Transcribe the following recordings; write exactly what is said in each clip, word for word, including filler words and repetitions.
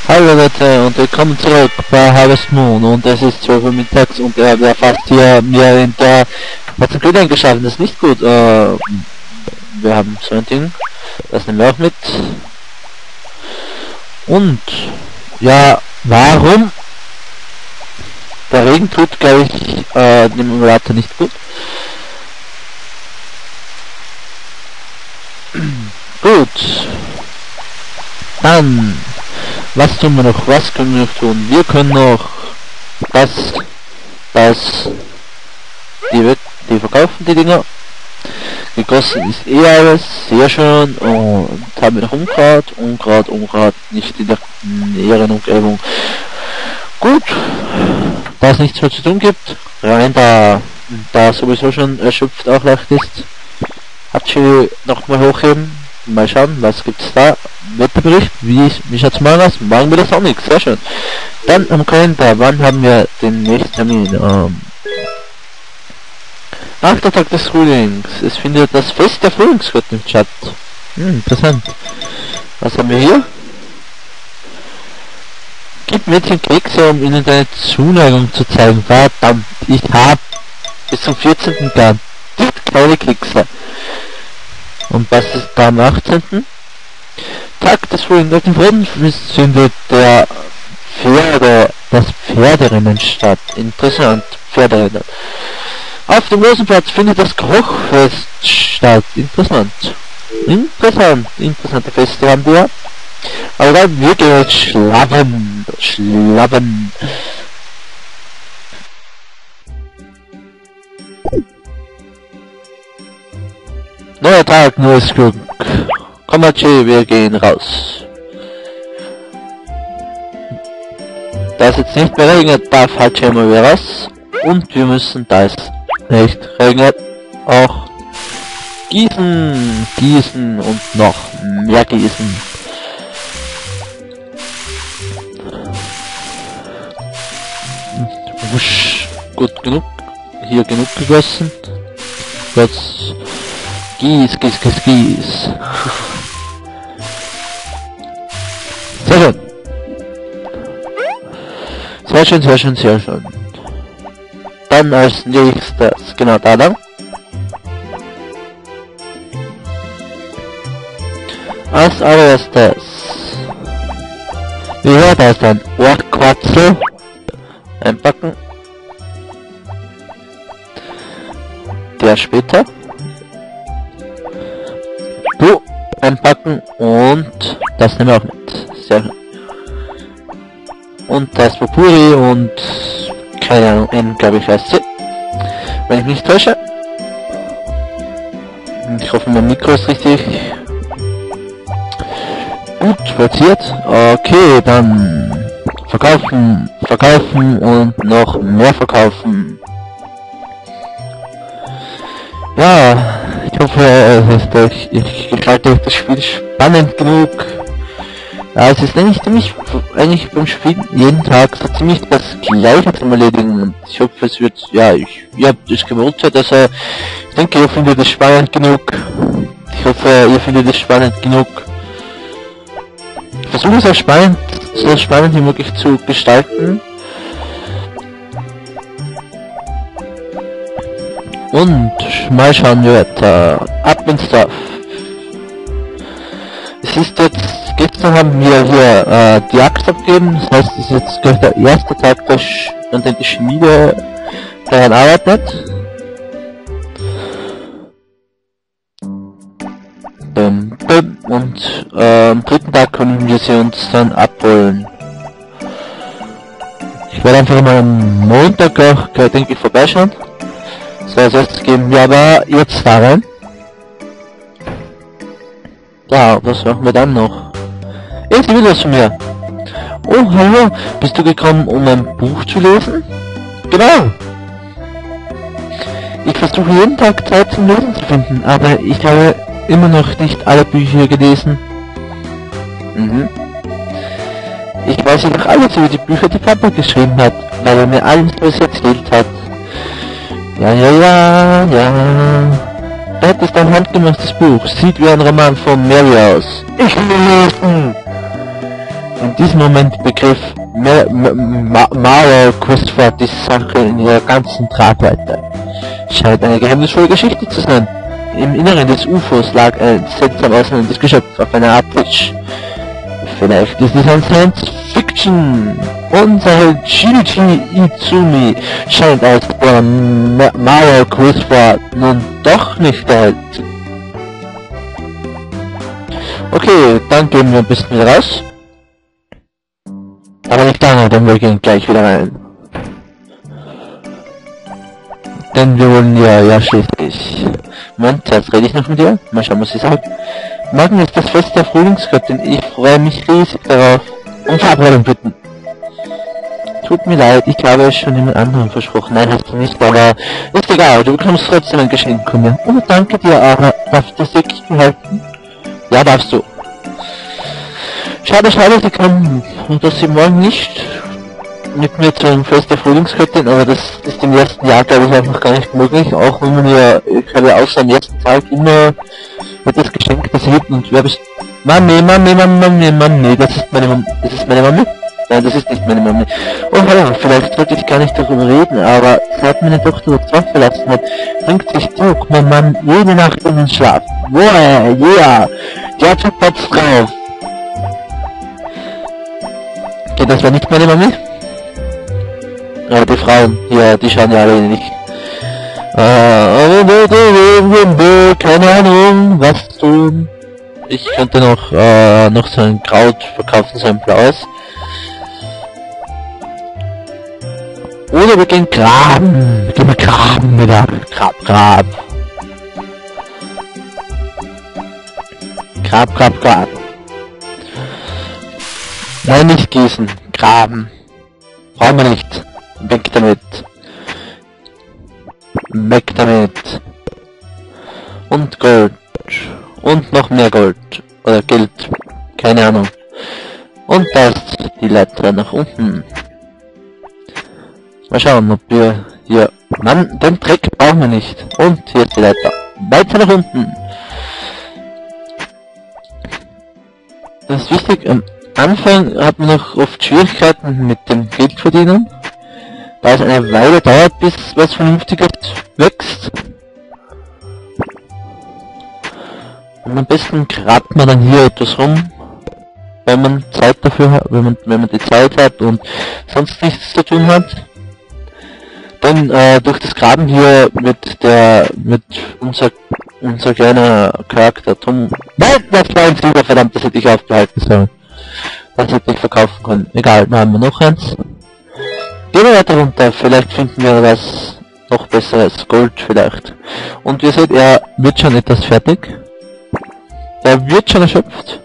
Hallo Leute und willkommen zurück bei Harvest Moon und es ist zwölf Uhr mittags und er hat fast hier mir in der letzten Köder geschaffen. Das ist nicht gut. Äh, wir haben so ein Ding, das nehmen wir auch mit. Und ja, warum? Der Regen tut, glaube ich, äh, dem Emulator nicht gut. Gut. Dann, was tun wir noch? Was können wir noch tun? Wir können noch das, das, die, die verkaufen, die Dinger. Gegossen ist eh alles, sehr schön. Und haben wir noch Unkraut, Unkraut, Unkraut, nicht in der näheren Umgebung. Gut, da es nichts mehr zu tun gibt, rein da, da sowieso schon erschöpft auch leicht ist. Hatschi nochmal hochheben, mal schauen, was gibt's da. Wetterbericht, wie, wie schaut's mal aus? Machen wir das auch nichts, sehr schön. Dann am Kalender, wann haben wir den nächsten Termin? Ähm, achter Tag des Frühlings, es findet das Fest der Frühlingsgöttin statt. Hm, interessant. Was haben wir hier? Gib Mädchen Kekse, um ihnen deine Zuneigung zu zeigen. Verdammt, ich hab bis zum vierzehnten garantiert kleine Kekse. Und was ist da am achtzehnten? Tag des Frühlings. Auf dem Freudenfest findet der Pferde, das Pferderennen statt. Interessant, Pferderennen. Auf dem Rosenplatz findet das Kochfest statt. Interessant. Interessant, interessante Feste haben wir. Aber dann wir gehen jetzt schlappen, schlappen. Neuer Tag, neues Glück. Komm Hatschi, wir gehen raus. Da es jetzt nicht mehr regnet, darf Hatschi mal wieder raus. Und wir müssen, da es nicht regnet, auch gießen, gießen und noch mehr gießen. Wusch, gut genug. Hier genug gegossen. Jetzt gieß, gieß, gieß, gieß. Sehr schön. Sehr schön, sehr schön, sehr schön. Dann als nächstes, genau da lang. Als allererstes. Ja, da ist ein Ohrquatzel. Einpacken. Der später. Du einpacken und das nehmen wir auch mit. Sehr schön. Und das Popuri und keine Ahnung, N glaube ich heißt sie. Wenn ich mich nicht täusche. Ich hoffe mein Mikro ist richtig gut platziert. Okay, dann verkaufen, verkaufen und noch mehr verkaufen. Ja, ich hoffe, es ist euch, ich gestalte euch das Spiel spannend genug. Ja, es ist eigentlich ziemlich, eigentlich beim Spiel jeden Tag so ziemlich das Gleiche zum Erledigen. Und ich hoffe, es wird, ja, ich, ihr habt es gewohnt, also ich denke, ihr findet es spannend genug. Ich hoffe, ihr findet es spannend genug. Ich versuche es auch spannend, so spannend wie möglich zu gestalten. Und mal schauen wir weiter. Ab ins Dorf. Es ist jetzt, gestern haben wir hier äh, die Axt abgegeben, das heißt, es ist jetzt gleich der erste Tag, der Sch an dem die Schmiede daran arbeitet. Ähm, und äh, am dritten Tag können wir sie uns dann abholen. Ich werde einfach mal am Montag auch, denke ich, vorbeischauen. So, als erstes gehen wir aber jetzt da rein. Ja, was machen wir dann noch? Jetzt will was von mir. Oh, hallo, bist du gekommen, um ein Buch zu lesen? Genau. Ich versuche jeden Tag Zeit zum Lesen zu finden, aber ich habe immer noch nicht alle Bücher gelesen. Mhm. Ich weiß jedoch alles über die Bücher, die Papa geschrieben hat, weil er mir alles was erzählt hat. Ja, ja, ja, ja. Das ist ein handgemachtes Buch. Sieht wie ein Roman von Mary aus. Ich will lesen. diesem Moment begriff Mauer Questford die Sache in ihrer ganzen Tragweite. Scheint eine geheimnisvolle Geschichte zu sein. Im Inneren des U F Os lag ein seltsam aussehen Geschöpf auf einer Art Tisch. Vielleicht ist es ein Science-Fiction. Unser Held Shinichi Izumi scheint als der Mauer Questford nun doch nicht der Held. Okay, dann gehen wir ein bisschen wieder raus. Aber nicht lange, denn wir gehen gleich wieder rein. Denn wir wollen ja, ja schließlich... Moment, jetzt rede ich noch mit dir. Mal schauen, was sie sagt. Morgen ist das Fest der Frühlingsgöttin. Ich freue mich riesig darauf. Um Verabredung bitten. Tut mir leid, ich glaube, es schon jemand anderem versprochen. Nein, hast du nicht, aber ist egal. Du bekommst trotzdem ein Geschenk von mir. Und danke dir, aber darf ich das wirklich behalten? Ja, darfst du. Schade, schade, sie kann, und dass sie morgen nicht mit mir zu einem Fest der Frühlingsgöttin, aber das ist im ersten Jahr, glaube ich, auch noch gar nicht möglich, auch wenn man ja, ich habe ja außer am ersten Tag immer wird das Geschenk, das sie gibt, und wer bist... Mami, Mami, Mami, Mami, Mami, das ist meine Mami, das ist meine Mami? Nein, das ist nicht meine Mami. Oh, hallo, vielleicht sollte ich gar nicht darüber reden, aber seit meine Tochter das Dorf verlassen hat, bringt sich Druck, mein Mann, jede Nacht in den Schlaf. Woher, yeah, der hat Platz drauf. Okay, das war nicht meine Mami. Aber die Frauen, ja, die schauen ja alle nicht. Äh, keine Ahnung, was tun. Ich könnte noch, äh, noch so ein Kraut verkaufen, so ein blaues. Oder wir gehen graben. Gehen wir graben wieder. Grab, grab. Grab, grab, grab. Nein, nicht gießen. Graben. Brauchen wir nicht. Weg damit. Weg damit. Und Gold. Und noch mehr Gold. Oder Geld. Keine Ahnung. Und das. Die Leiter nach unten. Mal schauen, ob wir hier... Mann, den Dreck brauchen wir nicht. Und hier ist die Leiter. Weiter nach unten. Das ist wichtig. Am Anfang hat man noch oft Schwierigkeiten mit dem Geldverdienen. Da es eine Weile dauert, bis was Vernünftiges wächst. Und am besten grabt man dann hier etwas rum, wenn man Zeit dafür hat, wenn man, wenn man die Zeit hat und sonst nichts zu tun hat. Denn äh, durch das Graben hier wird der, wird unser, unser kleiner Charakter Tom... Nein, das war ein Silber, verdammt, das hätte ich aufbehalten sollen. Das hätte ich verkaufen können. Egal, da haben wir noch eins. Gehen wir weiter runter, vielleicht finden wir was noch besseres, Gold vielleicht. Und ihr seht, er wird schon etwas fertig. Er wird schon erschöpft.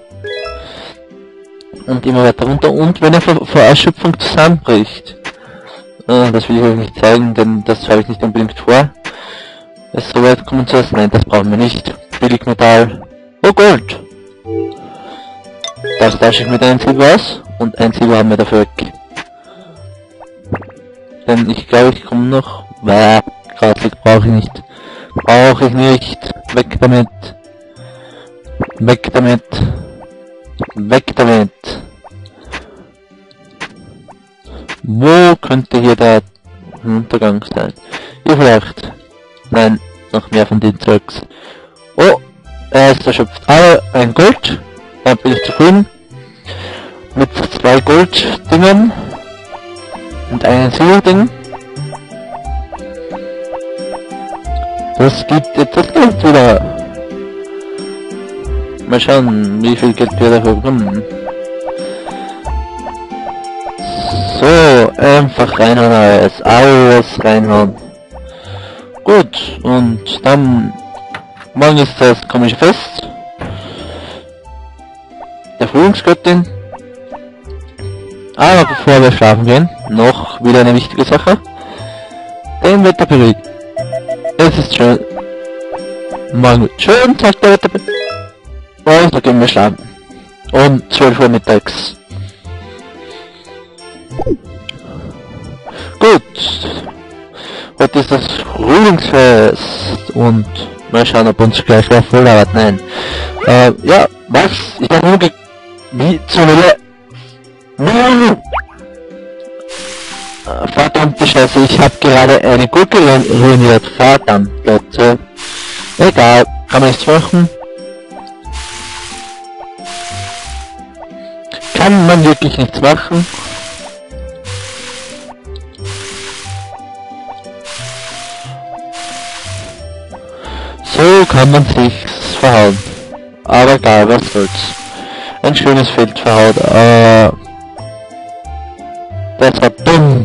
Und immer weiter runter. Und wenn er vor, vor Erschöpfung zusammenbricht, äh, das will ich euch nicht zeigen, denn das habe ich nicht unbedingt vor. Es so weit kommen zu lassen. Nein, das brauchen wir nicht. Billigmetall. Oh, Gold! Das tausche ich mit einem Silber aus. Und ein Silber haben wir dafür weg. Denn ich glaube, ich komme noch... Bäh, grausig, brauche ich nicht. Brauche ich nicht. Weg damit. Weg damit. Weg damit. Wo könnte hier der Untergang sein? Hier vielleicht. Nein, noch mehr von den Zeugs. Oh, er ist erschöpft. Aber ein Gold. Dann bin ich zufrieden. Mit zwei Golddingern. Und einem Silberding. Das gibt etwas Geld wieder. Mal schauen, wie viel Geld wir dafür bekommen. So, einfach reinhauen alles. Alles reinhauen. Gut, und dann... Morgen ist das komische Fest. Der Frühlingsgöttin. Aber bevor wir schlafen gehen, noch wieder eine wichtige Sache. Den Wetterbericht. Es ist schön. Morgen wird schön, sagt der Wetterbericht. Und da gehen wir schlafen. Um zwölf Uhr mittags. Gut. Heute ist das Frühlingsfest. Und mal schauen, ob uns gleich wer voll dauert. Nein. Äh, ja, was? Ich habe nur ge... Wie zur Hölle? Verdammte Scheiße, ich habe gerade eine Gurke ruiniert. Verdammt, Leute. Egal, kann man nichts machen. Kann man wirklich nichts machen. So kann man sich verhauen. Aber egal, was soll's. Ein schönes Feld verhaut, aber das war dumm.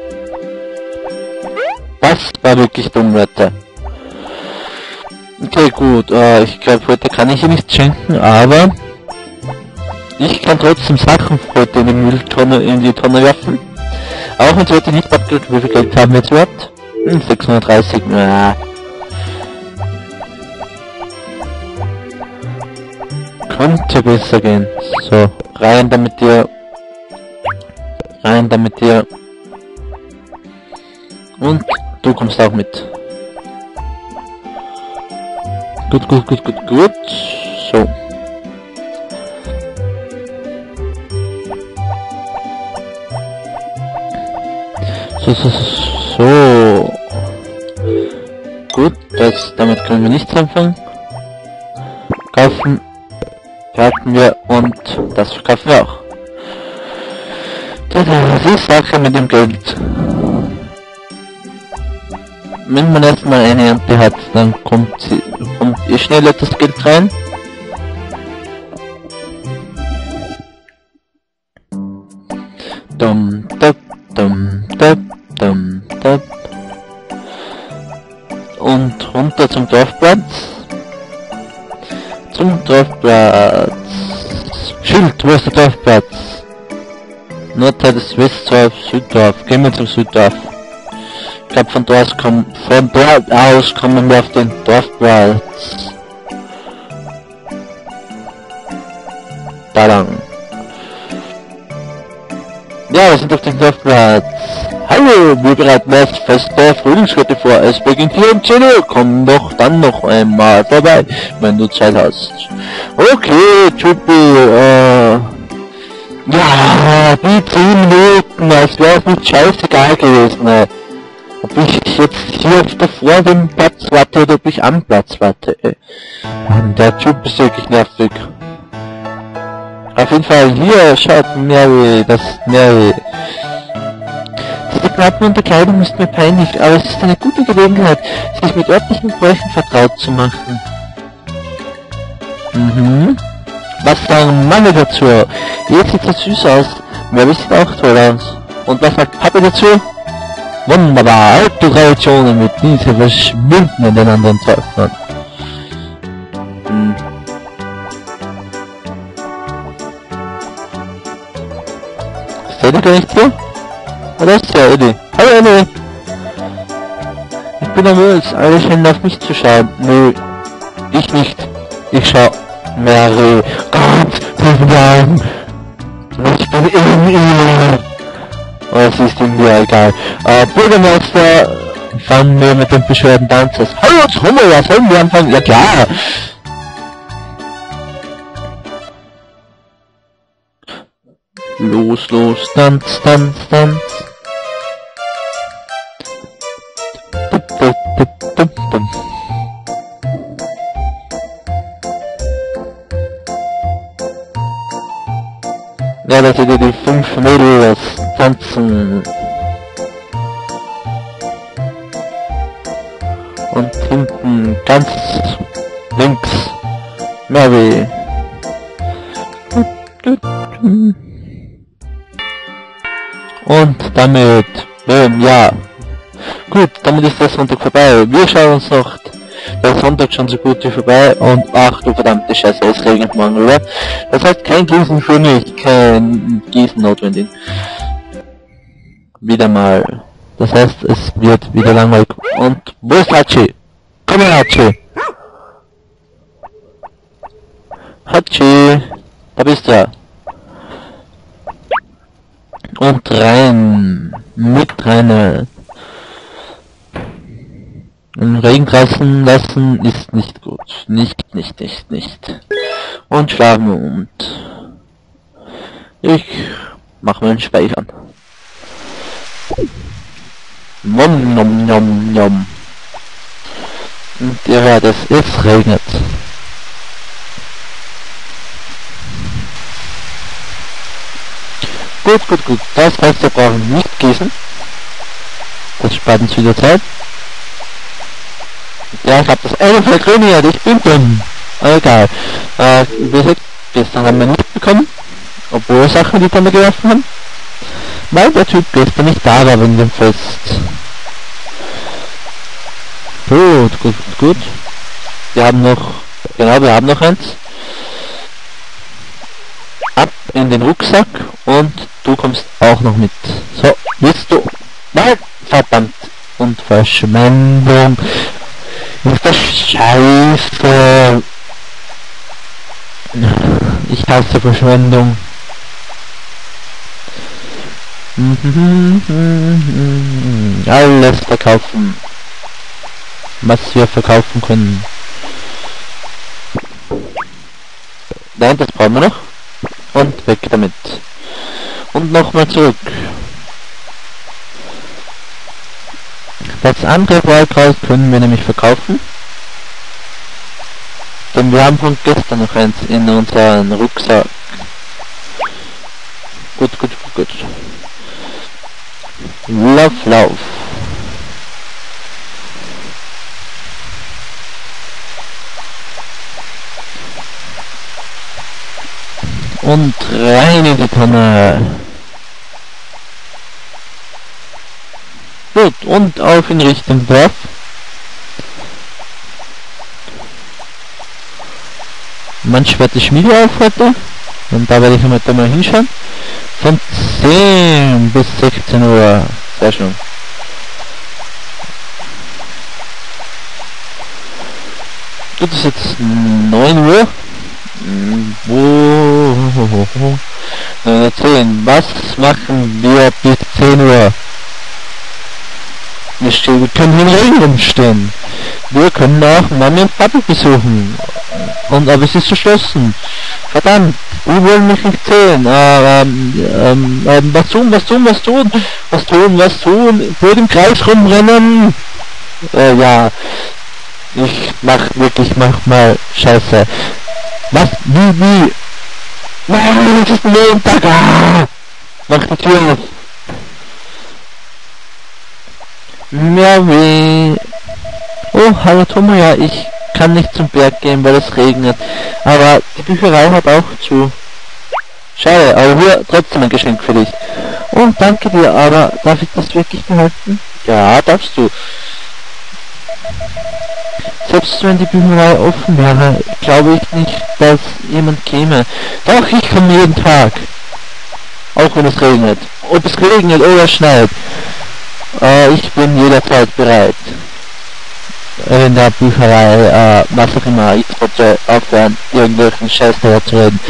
Das war wirklich dumm, Leute. Okay, gut, äh, ich glaube, heute kann ich hier nichts schenken, aber ich kann trotzdem Sachen heute in die Mülltonne, in die Tonne werfen. Auch wenn es heute nicht abgeht, wie viel Geld haben wir jetzt überhaupt? Hm, sechshundertdreißig, na. Könnte besser gehen. So, rein damit dir. Rein damit dir. Und du kommst auch mit. Gut, gut, gut, gut, gut. So. So, so, so, so. Gut, das, damit können wir nichts anfangen. Kaufen. Kaufen wir und das verkaufen wir auch. Das ist Sache mit dem Geld. Wenn man erstmal eine Ernte hat, dann kommt, sie, kommt ihr schneller das Geld rein. Dum, dum, dum, dum, dum, dum. Und runter zum Dorfplatz. Zum Dorfplatz. Schild, wo ist der Dorfplatz? Nordteil des Westdorf, Süddorf. Gehen wir zum Süddorf. Ich glaube, von dort kommen, von dort aus kommen wir auf den Dorfplatz. Da lang. Ja, wir sind auf dem Dorfplatz. Hallo, wir bereiten das Fest der Frühlingsschritte vor. Es beginnt hier um zehn Uhr. Komm doch dann noch einmal vorbei, wenn du Zeit hast. Okay, Typi, äh... ja, die zehn Minuten, als wäre es nicht scheißegal gewesen, ey. Ob ich jetzt hier auf der vor dem Platz warte oder ob ich am Platz warte, ey. Der Typ ist wirklich nervig. Auf jeden Fall, hier, schaut, Mary, das ist Mary. Diese Knappen und der Kleidung ist mir peinlich, aber es ist eine gute Gelegenheit, sich mit örtlichen Bräuchen vertraut zu machen. Mhm. Was sagen Mann dazu? Ihr sieht so süß aus, Mary sieht auch toll aus. Und was sagt Papa dazu? Wunderbar, alte Traditionen mit diese verschwinden in den anderen Teufel. Hm. Seid ihr gar nicht hier? Ah, das ist ja Eddie. Hallo Eddie! Ich bin nervös, alle scheinen auf mich zu schauen. Nö, ich nicht. Ich schau Mary ganz tief rein. Ich bin in ihr. Oh, es ist irgendwie egal. Äh, Bürgermeister, fangen wir mit den Beschwerden Tanzes. Hallo, Trommel, was sollen wir anfangen? Ja klar! Los, los, tanz, tanz, tanz. Ja, da seht ihr die fünf Mädels tanzen. Und hinten ganz links Mary. Und damit, ähm, ja. Gut, damit ist der Sonntag vorbei. Wir schauen uns noch der Sonntag schon so gut wie vorbei und ach du verdammte Scheiße, es regnet morgen, oder? Das heißt kein Gießen für mich, kein Gießen notwendig. Wieder mal. Das heißt, es wird wieder langweilig. Und wo ist Hachi? Komm her, Hachi! Hachi! Da bist du. Und rein. Mit rein. Im Regen draußen lassen ist nicht gut. Nicht, nicht, nicht, nicht. Und schlafen und ich machen wir einen Speichern. Nom nom nom nom. Und ihr hört es, es regnet. Gut, gut, gut. Das heißt, wir brauchen nicht gießen. Das spart uns wieder Zeit. Ja, ich habe das eine vergrüniert, ich bin dumm. Aber egal. Äh, wie gesagt, gestern haben wir nicht bekommen. Obwohl Sachen, die wir geworfen haben. Weil der Typ gestern nicht da war wegen dem Fest. Gut, gut, gut. Wir haben noch, genau, wir haben noch eins. Ab in den Rucksack und du kommst auch noch mit. So, willst du? Nein, verdammt. Und Verschwendung. Ist das scheiße. Ich hasse Verschwendung. Alles verkaufen, was wir verkaufen können. Nein, das brauchen wir noch. Und weg damit. Und nochmal zurück. Das andere Wahlkraut können wir nämlich verkaufen. Denn wir haben von gestern noch eins in unseren Rucksack. Gut, gut, gut, gut. Lauf, lauf. Und rein in die Tonne. Gut, und auf in Richtung Dorf. Man schwert die Schmiede auf heute. Und da werde ich heute mal hinschauen. Von zehn bis sechzehn Uhr. Sehr schön. Gut, es ist jetzt neun Uhr. Wo? zehn. Was machen wir bis zehn Uhr? Wir, stehen, wir können hier im Regen rumstehen. Wir können auch Mami und Papi besuchen. Und aber es ist verschlossen. Verdammt, die wollen mich nicht sehen. Äh, ähm, ähm, ähm, was tun, was tun, was tun, was tun, was tun, vor dem Kreis rumrennen. Äh, ja, ich mach wirklich manchmal Scheiße. Was, wie, wie? Nein, es ist Montag. Ah! Mach die Tür auf. Ja, wie? Oh, hallo Thomas, ja, ich kann nicht zum Berg gehen, weil es regnet. Aber die Bücherei hat auch zu. Schade, aber hier trotzdem ein Geschenk für dich. Oh, danke dir, aber darf ich das wirklich behalten? Ja, darfst du. Selbst wenn die Bücherei offen wäre, glaube ich nicht, dass jemand käme. Doch, ich komme jeden Tag. Auch wenn es regnet. Ob es regnet oder schneit. Äh, ich bin jederzeit bereit. In der Bücherei, äh, was auch immer, ich wollte aufhören, irgendwelchen Scheiß daher zu reden.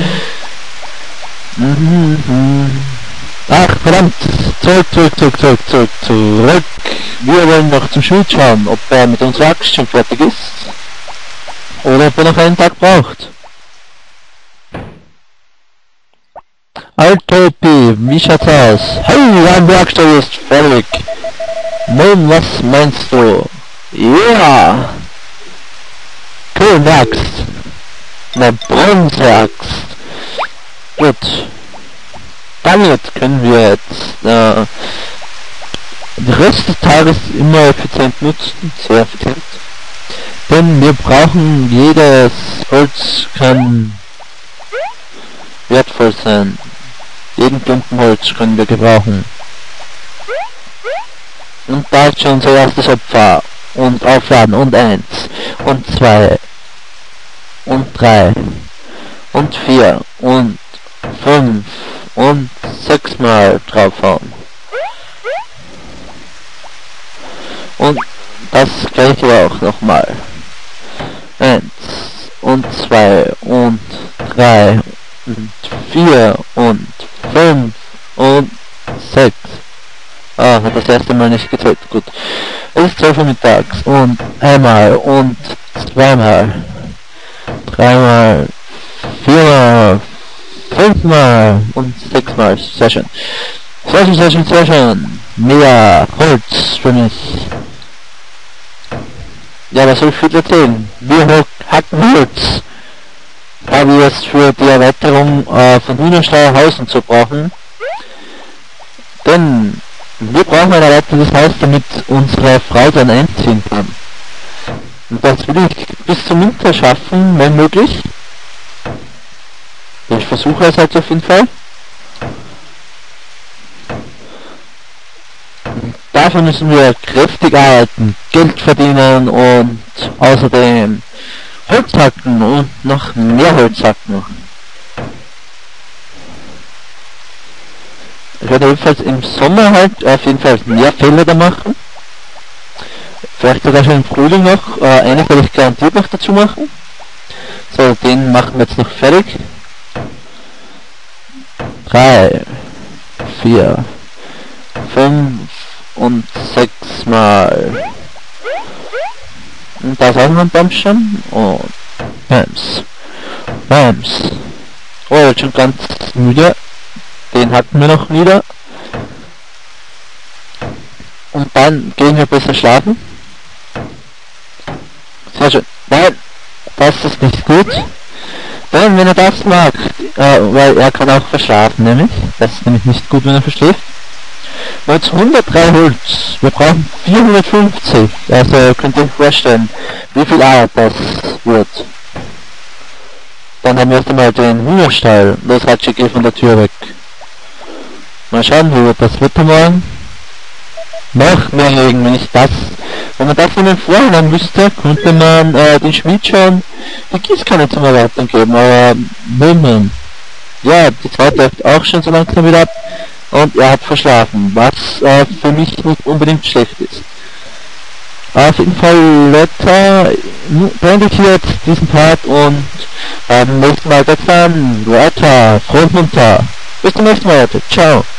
Mhm. Ach, verdammt, zurück, zurück, zurück, zurück, zurück, zurück. Wir wollen noch zum Schmied schauen, ob er mit unserer Axt schon fertig ist. Oder ob er noch einen Tag braucht. Altopi, wie schaut's aus? Hey, ein Werkstatt ist fertig. Nun, was meinst du? Ja! Cool, Axt. Eine Bronzeaxt. Gut. Damit können wir jetzt äh, den Rest des Tages immer effizient nutzen. Sehr effizient. Denn wir brauchen, jedes Holz kann wertvoll sein. Jeden Klumpen Holz können wir gebrauchen. Und da ist schon unser erstes Opfer. Und aufladen. Und eins. Und zwei. Und drei. Und vier. Und fünf. Und sechs Mal draufhauen. Und das gleiche auch nochmal. Eins. Und zwei. Und drei. Und vier. Und fünf. Und sechs. Ah, hat das erste Mal nicht gezählt. Gut. Es ist zwölf Uhr mittags. Und einmal. Und zweimal. Dreimal. Viermal. Fünfmal. Und sechsmal. Mal. Sehr schön. Sehr schön, sehr schön, sehr schön. Mehr Holz für mich. Ja, was soll ich viel erzählen? Wir hacken Holz. Da wir es für die Erweiterung äh, von Hühnerstallhausen zu brauchen. Denn wir brauchen ein erweitertes Haus, damit unsere Frau dann einziehen kann. Und das will ich bis zum Winter schaffen, wenn möglich. Ich versuche es halt auf jeden Fall. Dafür müssen wir kräftig arbeiten, Geld verdienen und außerdem Holz hacken und noch mehr Holz hacken. Ich werde jedenfalls im Sommer halt auf jeden Fall mehr Felder machen. Vielleicht sogar schon im Frühling noch. Äh, eine werde ich garantiert noch dazu machen. So, den machen wir jetzt noch fertig. Drei, vier, fünf und sechs Mal. Und da ist auch noch ein Bäumchen. Und Bams. Bams. Oh, jetzt schon ganz müde. Den hatten wir noch nieder. Und dann gehen wir besser schlafen. Sehr schön. Nein, das ist nicht gut. Denn wenn er das mag, äh, weil er kann auch verschlafen nämlich. Das ist nämlich nicht gut, wenn er verschläft. Und jetzt hundertdrei Holz. Wir brauchen vierhundertfünfzig. Also könnt ihr euch vorstellen, wie viel Arbeit das wird. Dann haben wir erst einmal den Hühnerstall. Das hat schon von der Tür weg. Mal schauen, wie wird das Wetter morgen. Noch mehr Regen, wenn ich das... Wenn man das von den Vorhinein wüsste, könnte man äh, den Schmied schon die Gießkanne zum Erweitern geben, aber Moment. Ja, die zweite läuft auch schon so langsam wieder ab und er hat verschlafen, was äh, für mich nicht unbedingt schlecht ist. Auf jeden Fall, Leute, beende ich hier jetzt diesen Part und beim nächsten Mal geht's dann weiter, froh und munter. Bis zum nächsten Mal, Leute. Ciao.